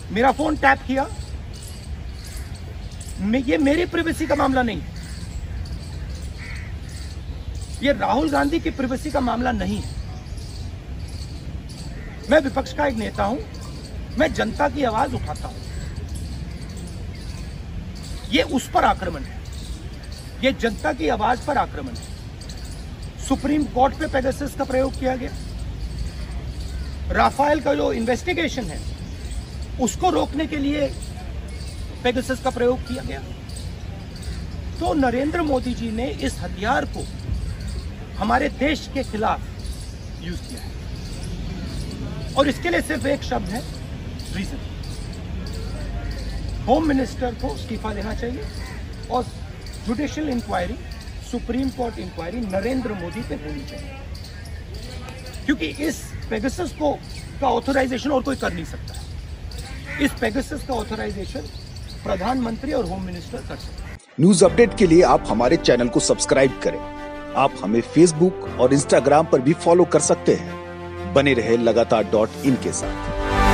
मेरा phone tap किया, ये मेरी प्राइवेसी का मामला नहीं है, ये राहुल गांधी की प्राइवेसी का मामला नहीं है। मैं विपक्ष का एक नेता हूं, मैं जनता की आवाज उठाता हूं। ये उस पर आक्रमण है, ये जनता की आवाज पर आक्रमण है। सुप्रीम कोर्ट पे पेगासस का प्रयोग किया गया, राफेल का जो इन्वेस्टिगेशन है उसको रोकने के लिए पेगासस का प्रयोग किया गया। तो नरेंद्र मोदी जी ने इस हथियार को हमारे देश के खिलाफ यूज किया है, और इसके लिए सिर्फ एक शब्द है, रीजन। होम मिनिस्टर को इस्तीफा देना चाहिए और judicial inquiry, supreme court inquiry Narendra Modi पे होनी चाहिए, क्योंकि इस पेगासस का ऑथराइजेशन और कोई कर नहीं सकता है। इस पेगासस का ऑथराइजेशन प्रधानमंत्री और होम मिनिस्टर कर सकते हैं। न्यूज अपडेट के लिए आप हमारे चैनल को सब्सक्राइब करें। आप हमें फेसबुक और इंस्टाग्राम पर भी फॉलो कर सकते हैं। बने रहे लगातार .in के साथ।